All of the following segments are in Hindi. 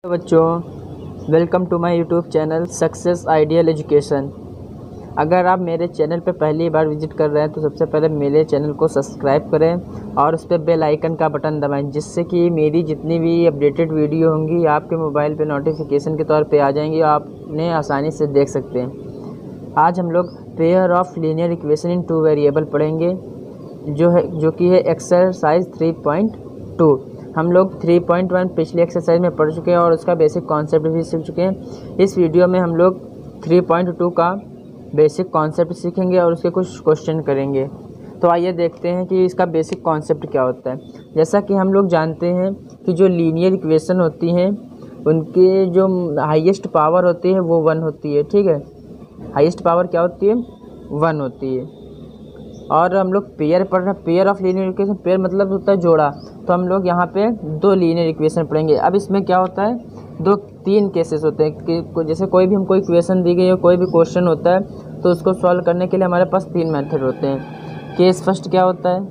बच्चों, welcome to my YouTube channel success ideal education. अगर आप मेरे चैनल पर पहली बार विजिट कर रहे हैं तो सबसे पहले मेरे चैनल को सब्सक्राइब करें और उस पर बेल आइकन का बटन दबाएं, जिससे कि मेरी जितनी भी अपडेटेड वीडियो होंगी आपके मोबाइल पे नोटिफिकेशन के तौर पे आ जाएंगी, आप उन्हें आसानी से देख सकते हैं। आज हम लोग pair of linear equation in two variable पढ़ेंगे, जो कि है एक्सरसाइज 3.2। हम लोग 3.1 पिछले एक्सरसाइज में पढ़ चुके हैं और उसका बेसिक कॉन्सेप्ट भी सीख चुके हैं। इस वीडियो में हम लोग 3.2 का बेसिक कॉन्सेप्ट सीखेंगे और उसके कुछ क्वेश्चन करेंगे। तो आइए देखते हैं कि इसका बेसिक कॉन्सेप्ट क्या होता है। जैसा कि हम लोग जानते हैं कि जो लीनियर इक्वेशन होती हैं उनके जो हाईएस्ट पावर होती है वो 1 होती है। ठीक है, हाईएस्ट पावर क्या होती है? 1 होती है। और हम लोग पेयर पढ़ रहे हैं, pair of linear equation. Pair मतलब होता है जोड़ा, तो हम लोग यहाँ पे 2 लीनियर इक्वेशन पढ़ेंगे। अब इसमें क्या होता है, 3 केसेस होते हैं कि जैसे कोई भी हमको इक्वेशन दी गई है, कोई भी क्वेश्चन होता है तो उसको सॉल्व करने के लिए हमारे पास 3 मेथड होते हैं। केस फर्स्ट क्या होता है?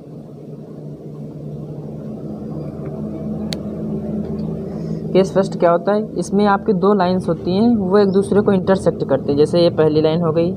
केस फर्स्ट क्या होता है, इसमें आपकी 2 लाइन्स होती हैं, वो एक दूसरे को इंटरसेक्ट करते हैं। जैसे ये पहली लाइन हो गई,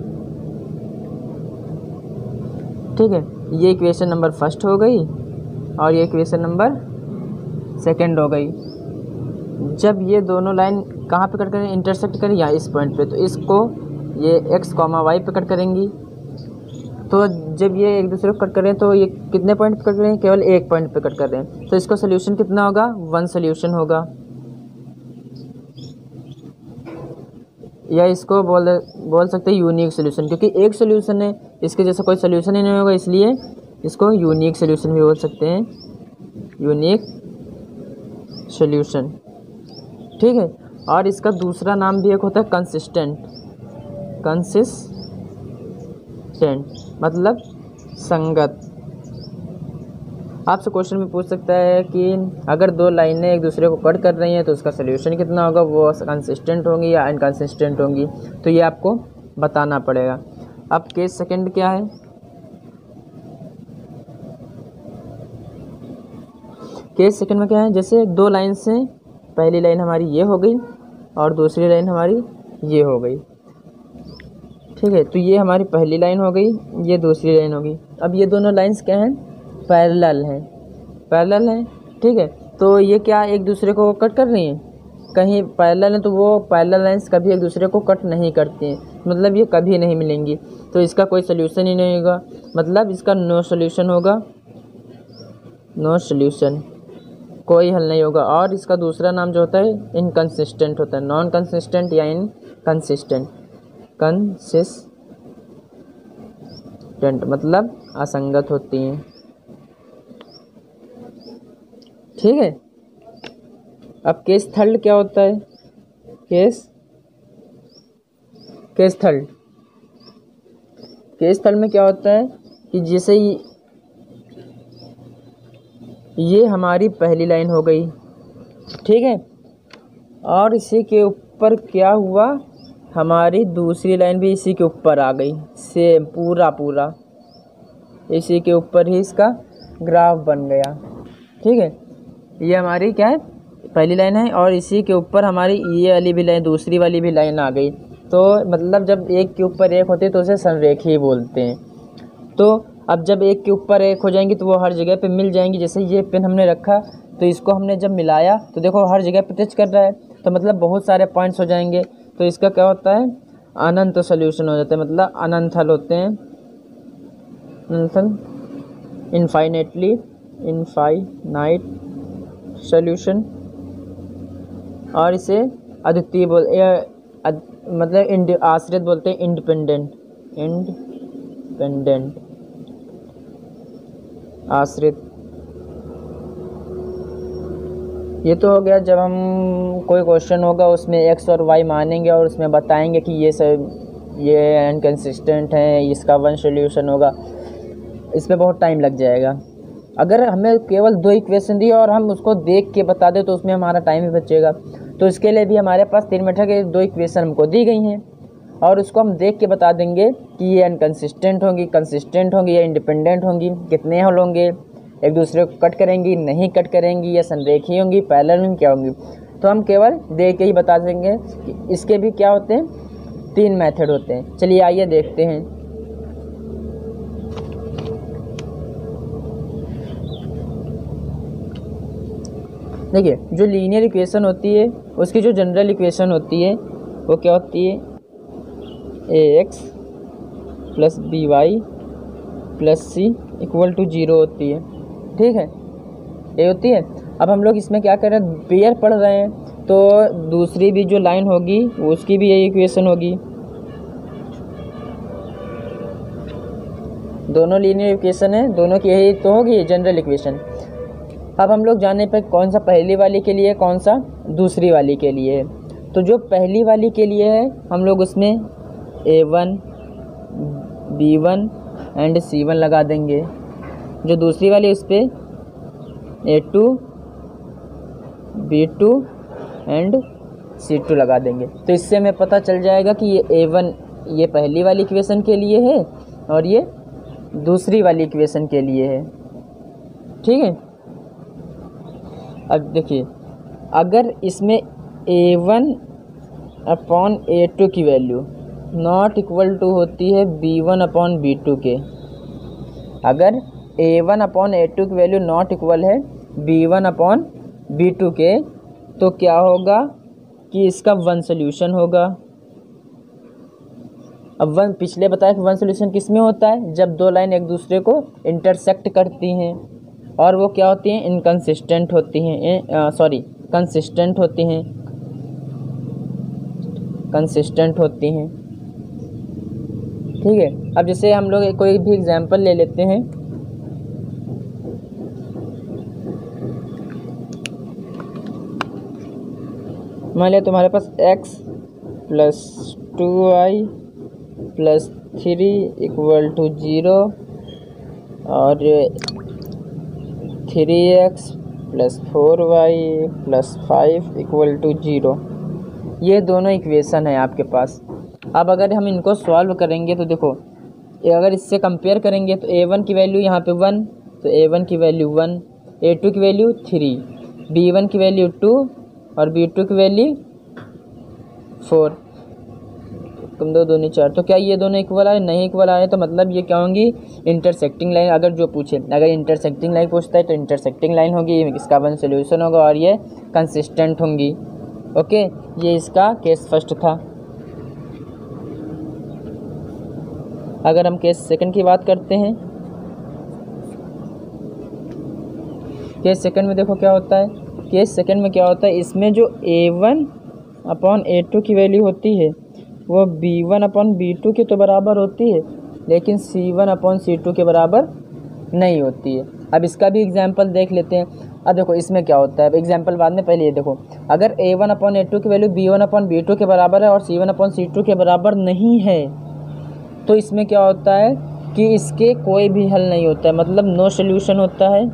ठीक है, ये इक्वेशन नंबर फर्स्ट हो गई और ये इक्वेशन नंबर सेकंड हो गई। जब ये दोनों लाइन कहाँ पे कट करें, इंटरसेक्ट करें या इस पॉइंट पे, तो इसको ये x, y पे कट करेंगी। तो जब ये एक दूसरे को कट करें तो ये कितने पॉइंट पे कट करें? केवल एक पॉइंट पे कट कर रहे हैं, तो इसका सोल्यूशन कितना होगा? 1 सोल्यूशन होगा। या इसको बोल सकते हैं यूनिक सोल्यूशन, क्योंकि एक सोल्यूशन है, इसके जैसा कोई सोल्यूशन ही नहीं होगा, इसलिए इसको यूनिक सोल्यूशन भी बोल सकते हैं, यूनिक सोल्यूशन। ठीक है, और इसका दूसरा नाम भी एक होता है कंसिस्टेंट। मतलब संगत। आपसे क्वेश्चन में पूछ सकता है कि अगर 2 लाइनें एक दूसरे को कट कर रही हैं तो उसका सोल्यूशन कितना होगा, वो कंसिस्टेंट होंगी या इनकंसिस्टेंट होंगी, तो ये आपको बताना पड़ेगा। अब केस सेकंड क्या है? केस सेकंड में क्या है, जैसे 2 लाइन से पहली लाइन हमारी ये हो गई और दूसरी लाइन हमारी ये हो गई। ठीक है, तो ये हमारी पहली लाइन हो गई, ये दूसरी लाइन होगी। अब ये दोनों लाइंस क्या हैं? पैरेलल हैं। ठीक है, तो ये क्या एक दूसरे को कट कर रही हैं? कहीं पैरेलल है तो वो पैरेलल लाइंस कभी एक दूसरे को कट नहीं करती हैं, मतलब ये कभी नहीं मिलेंगी, तो इसका कोई सोल्यूशन ही नहीं होगा, मतलब इसका नो सोल्यूशन होगा, नो सोल्यूशन, कोई हल नहीं होगा। और इसका दूसरा नाम जो होता है इनकंसिस्टेंट होता है, नॉन कंसिस्टेंट या इनकंसिस्टेंट। कंसिस्टेंट मतलब असंगत होती हैं। ठीक है, अब केस थर्ड क्या होता है? केस थर्ड में क्या होता है कि जैसे ये हमारी पहली लाइन हो गई, ठीक है, और इसी के ऊपर क्या हुआ, हमारी दूसरी लाइन भी इसी के ऊपर आ गई, सेम पूरा इसी के ऊपर ही इसका ग्राफ बन गया। ठीक है, ये हमारी क्या है, पहली लाइन है और इसी के ऊपर हमारी ये वाली भी लाइन, दूसरी वाली भी लाइन आ गई। तो मतलब जब एक के ऊपर एक होती है तो उसे संरेखी बोलते हैं। तो अब जब एक के ऊपर एक हो जाएंगी तो वो हर जगह पे मिल जाएंगी। जैसे ये पेन हमने रखा तो इसको हमने जब मिलाया तो देखो हर जगह पे टच कर रहा है, तो मतलब बहुत सारे पॉइंट्स हो जाएंगे, तो इसका क्या होता है, अनंत सोल्यूशन हो जाता है, मतलब अनंत हल होते हैं, इनफाइनाइट सोल्यूशन। और इसे अद्वितीय मतलब आश्रित बोलते हैं, इंडिपेंडेंट आश्रित। ये तो हो गया जब हम कोई क्वेश्चन होगा उसमें x और y मानेंगे और उसमें बताएंगे कि ये इनकंसिस्टेंट है, इसका 1 सोल्यूशन होगा, इसमें बहुत टाइम लग जाएगा। अगर हमें केवल 2 इक्वेशन दी और हम उसको देख के बता दें तो उसमें हमारा टाइम ही बचेगा। तो इसके लिए भी हमारे पास 3 मेथड के 2 इक्वेशन हमको दी गई हैं और उसको हम देख के बता देंगे कि ये इनकंसिस्टेंट होंगी, कंसिस्टेंट होंगी या इंडिपेंडेंट होंगी, कितने हल होंगे, एक दूसरे को कट करेंगी, नहीं कट करेंगी, या संरेखीय होंगी, पैरेलल होंगी, क्या होंगी। तो हम केवल देख के ही बता देंगे कि इसके भी क्या होते हैं, 3 मेथड होते हैं। चलिए आइए देखते हैं। देखिए, जो लीनियर इक्वेशन होती है उसकी जो जनरल इक्वेशन होती है वो क्या होती है, ax plus by plus c equal to 0 होती है। ठीक है, ये होती है। अब हम लोग इसमें क्या कर रहे हैं, पेयर पढ़ रहे हैं, तो दूसरी भी जो लाइन होगी उसकी भी यही इक्वेशन होगी। दोनों लीनियर इक्वेशन है, दोनों की यही तो होगी जनरल इक्वेशन। अब हम लोग जाने पर कौन सा पहली वाली के लिए, कौन सा दूसरी वाली के लिए है। तो जो पहली वाली के लिए है हम लोग उसमें a1 b1 एंड c1 लगा देंगे। जो दूसरी वाली उस पर a2 b2 एंड c2 लगा देंगे। तो इससे हमें पता चल जाएगा कि ये a1 ये पहली वाली इक्वेशन के लिए है और ये दूसरी वाली इक्वेशन के लिए है। ठीक है, अब देखिए, अगर इसमें a1 अपॉन a2 की वैल्यू नॉट इक्वल टू होती है b1 अपॉन b2 के, अगर a1 अपॉन a2 की वैल्यू नॉट इक्वल है b1 अपॉन b2 के, तो क्या होगा कि इसका वन सोल्यूशन होगा। अब वन, पिछले बताया कि वन सोल्यूशन किस में होता है, जब दो लाइन एक दूसरे को इंटरसेक्ट करती हैं और वो क्या होती हैं, इनकंसिस्टेंट होती हैं, कंसिस्टेंट होती हैं, कंसिस्टेंट होती हैं। ठीक है, अब जैसे हम लोग कोई भी एग्जांपल ले लेते हैं। मान लिया तुम्हारे पास x plus 2y plus 3 equal to 0 और 3x plus 4y plus 5 equal to 0। ये दोनों इक्वेशन है आपके पास। अब अगर हम इनको सॉल्व करेंगे तो देखो, अगर इससे कंपेयर करेंगे तो a1 की वैल्यू यहाँ पे 1, तो a1 की वैल्यू 1, a2 की वैल्यू 3, b1 की वैल्यू 2 और b2 की वैल्यू 4, तुम दो दूनी 4। तो क्या ये दोनों इक्वल आए? नहीं इक्वल आए, तो मतलब ये क्या होंगी, इंटरसेक्टिंग लाइन। अगर जो पूछे, अगर इंटरसेक्टिंग लाइन पूछता है तो इंटरसेक्टिंग लाइन होगी, इसका वन सोल्यूशन होगा और ये कंसिस्टेंट होंगी। ओके, ये इसका केस फर्स्ट था। अगर हम केस सेकंड की बात करते हैं, केस सेकंड में देखो क्या होता है। केस सेकंड में क्या होता है, इसमें जो a1 अपॉन a2 की वैल्यू होती है वो b1 अपॉन b2 के तो बराबर होती है, लेकिन c1 अपॉन c2 के बराबर नहीं होती है। अब इसका भी एग्जाम्पल देख लेते हैं। अब देखो इसमें क्या होता है, एग्जाम्पल बाद में, पहले ये देखो, अगर a1 अपॉन a2 की वैल्यू b1 अपॉन b2 के बराबर है और c1 अपॉन c2 के बराबर नहीं है, तो इसमें क्या होता है कि इसके कोई भी हल नहीं होता है, मतलब नो सोल्यूशन होता है,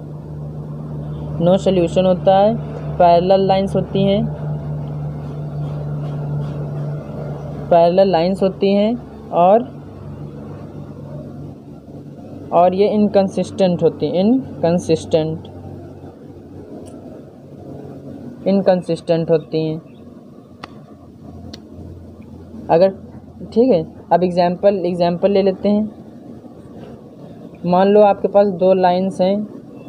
नो सोल्यूशन होता है। पैरेलल लाइंस होती हैं, पैरेलल लाइंस होती हैं और ये इनकंसिस्टेंट होती हैं, इनकंसिस्टेंट होती हैं। अगर ठीक है, अब एग्जाम्पल ले लेते हैं। मान लो आपके पास दो लाइंस हैं,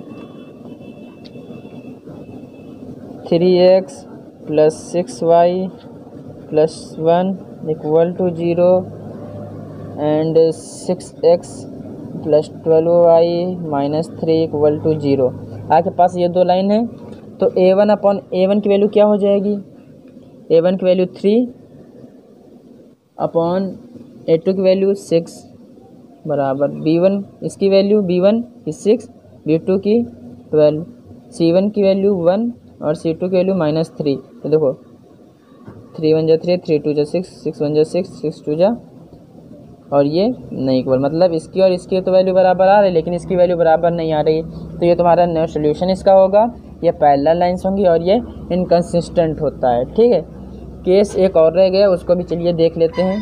3x plus 6y plus 1 equal to 0 and 6x plus 12y minus 3 equal to 0। आपके पास ये दो लाइन है, तो a1 अपॉन a1 की वैल्यू क्या हो जाएगी, a1 की वैल्यू 3 अपॉन a2 की वैल्यू 6 बराबर b1, इसकी वैल्यू b1 की 6, b2 की 12, c1 की वैल्यू 1 और c2 की वैल्यू माइनस 3। तो देखो 3 1 जा 3, 3 2 जा 6, 6 1 जा 6, 6 2 जा, और ये नहीं इक्वल, मतलब इसकी और इसकी तो वैल्यू बराबर आ रही है लेकिन इसकी वैल्यू बराबर नहीं आ रही है। तो ये तुम्हारा नो सोल्यूशन इसका होगा, ये पैरेलल लाइंस होंगी और ये इनकंसिस्टेंट होता है। ठीक है, केस एक और रह गया, उसको भी चलिए देख लेते हैं।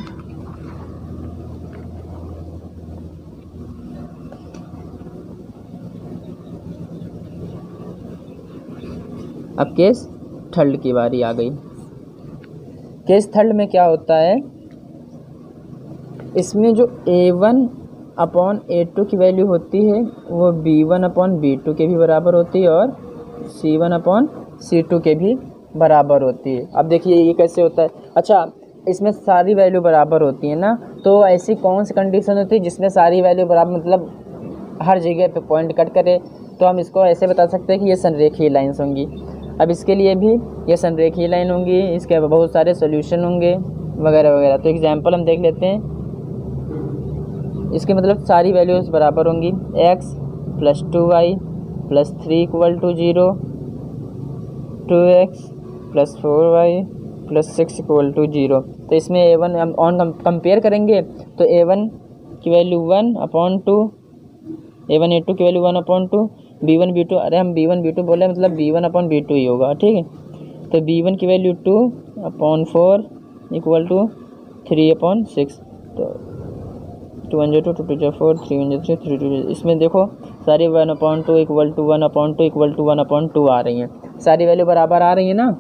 अब केस थर्ड की बारी आ गई। केस थर्ड में क्या होता है, इसमें जो A1 अपॉन A2 की वैल्यू होती है वो B1 अपॉन B2 के भी बराबर होती है और C1 अपॉन C2 के भी बराबर होती है। अब देखिए ये कैसे होता है। अच्छा, इसमें सारी वैल्यू बराबर होती है ना, तो ऐसी कौन सी कंडीशन होती है जिसमें सारी वैल्यू बराबर, मतलब हर जगह पे पॉइंट कट करे, तो हम इसको ऐसे बता सकते हैं कि ये संरेखीय लाइन्स होंगी। अब इसके लिए भी ये संरेखीय लाइन होंगी, इसके बहुत सारे सोल्यूशन होंगे वगैरह वगैरह। तो एग्जाम्पल हम देख लेते हैं। इसके मतलब सारी वैल्यूज़ बराबर होंगी, x + 2y + 3 = 0, 2x + 4y + 6 = 0। तो इसमें A1 हम ऑन कंपेयर करेंगे तो A1 की वैल्यू 1/2, A1 A2 की वैल्यू 1/2, B1 B2, अरे हम B1 B2 बोले मतलब B1/B2 ही होगा, ठीक है। तो B1 की वैल्यू 2/4 = 3/6। तो 2 1 2 2 2 4 3 1 3 3 2। इसमें देखो सारी 1/2 = 1/2 = 1/2 आ रही हैं, सारी वैल्यू बराबर आ रही है ना।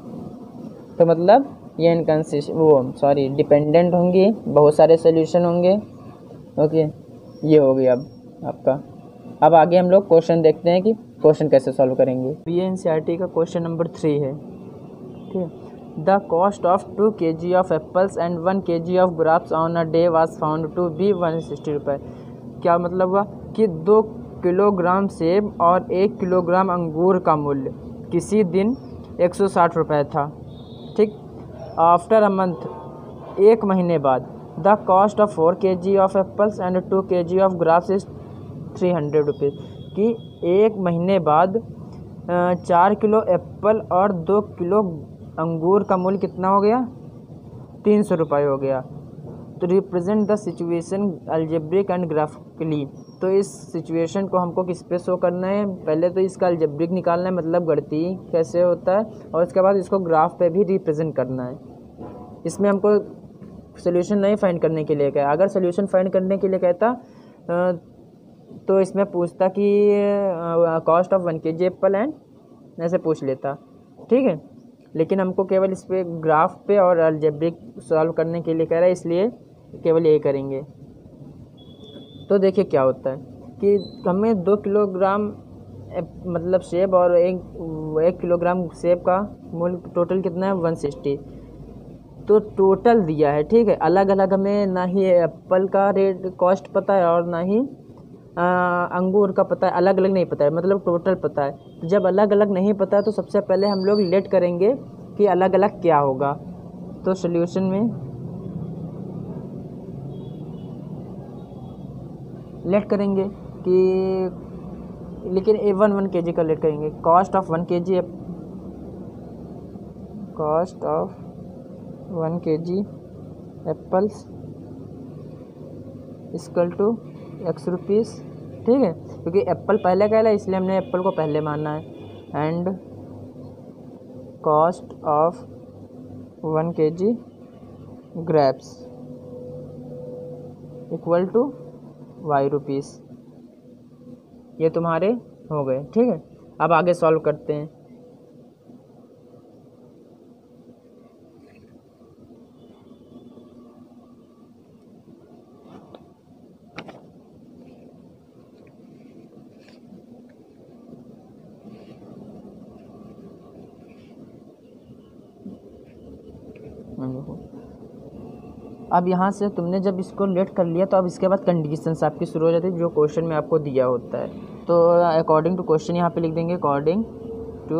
तो मतलब ये डिपेंडेंट होंगी, बहुत सारे सोल्यूशन होंगे। ओके, ये हो गया अब आपका। अब आगे हम लोग क्वेश्चन देखते हैं कि क्वेश्चन कैसे सॉल्व करेंगे। ये NCERT का क्वेश्चन नंबर 3 है, ठीक है। The cost of 2 kg of apples and 1 kg of grapes on a day was found to be 160 रुपये। क्या मतलब हुआ कि 2 किलोग्राम सेब और 1 किलोग्राम अंगूर का मूल्य किसी दिन 160 रुपये था, ठीक। आफ्टर अ मंथ, एक महीने बाद, the cost of 4 kg of apples and 2 kg of grapes is 300 rupees. कि एक महीने बाद 4 किलो एप्पल और 2 किलो अंगूर का मूल्य कितना हो गया, 300 रुपये हो गया। तो represent the situation algebraic and graphically. तो इस सिचुएशन को हमको किस पे शो करना है, पहले तो इसका अलजेब्रिक निकालना है, मतलब गणितीय कैसे होता है, और उसके बाद इसको ग्राफ पे भी रिप्रेजेंट करना है। इसमें हमको सोल्यूशन नहीं फाइंड करने के लिए कहा। अगर सोल्यूशन फाइंड करने के लिए कहता तो इसमें पूछता कि cost of 1 kg apple and ऐसे पूछ लेता, ठीक है। लेकिन हमको केवल इस पे ग्राफ पे और अलजेब्रिक सॉल्व करने के लिए कह रहा है, इसलिए केवल ये करेंगे। तो देखिए क्या होता है कि हमें 2 किलोग्राम मतलब सेब और 1 किलोग्राम सेब का मूल्य टोटल कितना है, 160। तो टोटल दिया है, ठीक है। अलग अलग हमें ना ही एप्पल का रेट कॉस्ट पता है और ना ही अंगूर का पता है, अलग अलग नहीं पता है, मतलब टोटल पता है। तो जब अलग अलग नहीं पता है तो सबसे पहले हम लोग लेट करेंगे कि अलग अलग क्या होगा। तो सॉल्यूशन में लेट करेंगे कि, लेकिन A1 1 kg का लेट करेंगे। Cost of 1 kg apples equal to x rupees, ठीक है, क्योंकि एप्पल पहले कहला इसलिए हमने एप्पल को पहले मानना है। And cost of 1 kg grapes equal to y rupees. ये तुम्हारे हो गए, ठीक है। अब आगे सॉल्व करते हैं। अब यहाँ से तुमने जब इसको लेट कर लिया तो अब इसके बाद कंडीशंस आपकी शुरू हो जाती है जो क्वेश्चन में आपको दिया होता है। तो अकॉर्डिंग टू क्वेश्चन यहाँ पे लिख देंगे अकॉर्डिंग टू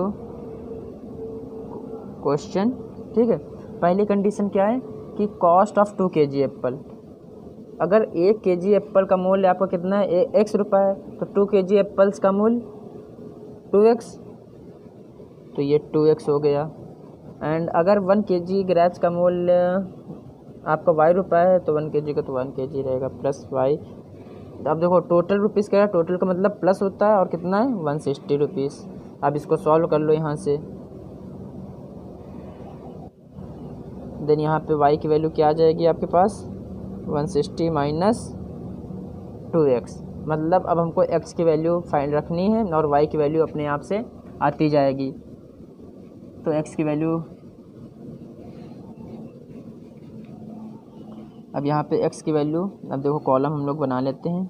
क्वेश्चन, ठीक है। पहली कंडीशन क्या है कि कॉस्ट ऑफ 2 kg एप्पल, अगर 1 kg एप्पल का मूल्य आपका कितना है, x रुपये है, तो 2 kg एप्पल्स का मूल्य 2x, तो ये 2x हो गया। एंड अगर 1 kg ग्रेप्स का मूल्य आपका y रुपये है तो 1 kg का तो 1 kg रहेगा प्लस y। अब देखो टोटल रुपीज़ क्या है, टोटल का मतलब प्लस होता है और कितना है 160 रुपीज़। अब इसको सॉल्व कर लो यहाँ से। देन यहाँ पे y की वैल्यू क्या आ जाएगी आपके पास, 160 माइनस 2x। मतलब अब हमको x की वैल्यू फाइंड रखनी है और y की वैल्यू अपने आप से आती जाएगी। तो एक्स की वैल्यू, अब यहाँ पे एक्स की वैल्यू, अब देखो कॉलम हम लोग बना लेते हैं,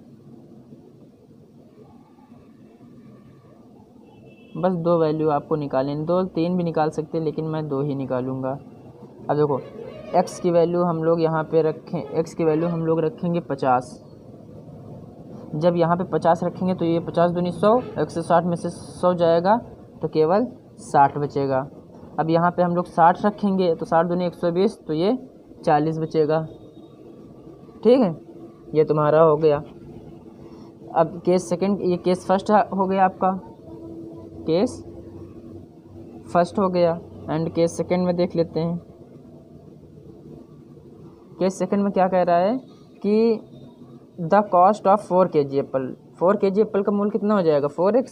बस 2 वैल्यू आपको निकालें, 2 3 भी निकाल सकते हैं लेकिन मैं 2 ही निकालूंगा। अब देखो x की वैल्यू हम लोग यहाँ पे रखें, x की वैल्यू हम लोग रखेंगे 50। जब यहाँ पे 50 रखेंगे तो ये 50 दूनी 100, 160 में से 100 जाएगा तो केवल 60 बचेगा। अब यहाँ पे हम लोग 60 रखेंगे तो 60 दूनी 120, तो ये 40 बचेगा। ठीक है, ये तुम्हारा हो गया। अब केस सेकंड, ये केस फर्स्ट हो गया आपका, केस फर्स्ट हो गया। एंड केस सेकंड में देख लेते हैं। केस सेकंड में क्या कह रहा है कि the cost of 4 kg apple, 4 kg apple का मूल्य कितना हो जाएगा 4x,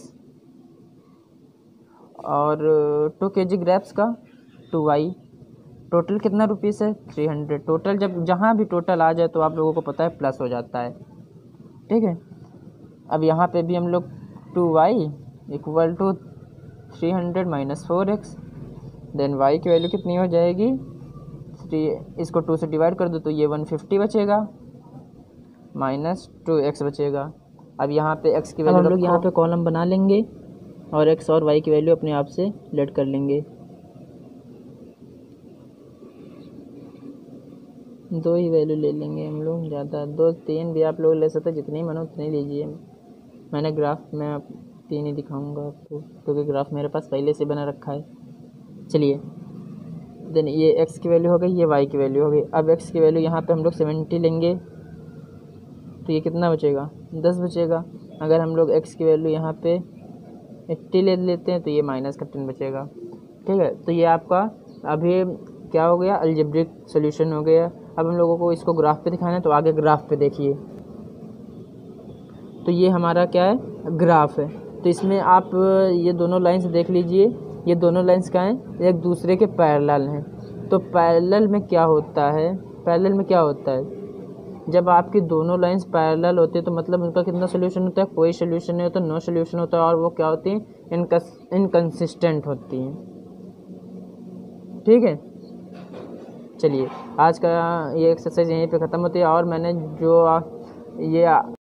और 2 kg ग्रेप्स का 2y, टोटल कितना रुपीस है 300। टोटल जब जहाँ भी टोटल आ जाए तो आप लोगों को पता है प्लस हो जाता है। ठीक है, अब यहाँ पे भी हम लोग 2y equal to 300 minus 4x, then y की वैल्यू कितनी हो जाएगी 3, इसको 2 से डिवाइड कर दो तो ये 150 बचेगा, माइनस 2x बचेगा। अब यहाँ पे x की वैल्यू हम लोग यहाँ पे कॉलम बना लेंगे और x और y की वैल्यू अपने आप से लेट कर लेंगे। 2 ही वैल्यू ले लेंगे हम लोग, ज़्यादा 2 3 भी आप लोग ले सकते, जितनी मनो उतनी लीजिए। मैंने ग्राफ में 3 ही दिखाऊंगा आपको क्योंकि ग्राफ मेरे पास पहले से बना रखा है। चलिए, देन ये x की वैल्यू हो गई, ये y की वैल्यू हो गई। अब x की वैल्यू यहाँ पे हम लोग 70 लेंगे तो ये कितना बचेगा 10 बचेगा। अगर हम लोग x की वैल्यू यहाँ पे 80 ले लेते हैं तो ये माइनस का 10 बचेगा। ठीक है, तो ये आपका अभी क्या हो गया, अलजेब्रिक सॉल्यूशन हो गया। अब हम लोगों को इसको ग्राफ पे दिखाना है तो आगे ग्राफ पे देखिए। तो ये हमारा क्या है, ग्राफ है। तो इसमें आप ये दोनों लाइंस देख लीजिए, ये दोनों लाइंस क्या हैं, एक दूसरे के पैरेलल हैं। तो पैरेलल में क्या होता है, पैरेलल में क्या होता है, जब आपकी दोनों लाइंस पैरेलल होती है तो मतलब उनका कितना सोल्यूशन होता है, कोई सोल्यूशन नहीं होता, नो सोल्यूशन होता है, और वो क्या होती हैं, इनकंसिस्टेंट होती हैं। ठीक है, चलिए आज का ये एक्सरसाइज यहीं पे ख़त्म होती है। और मैंने जो ये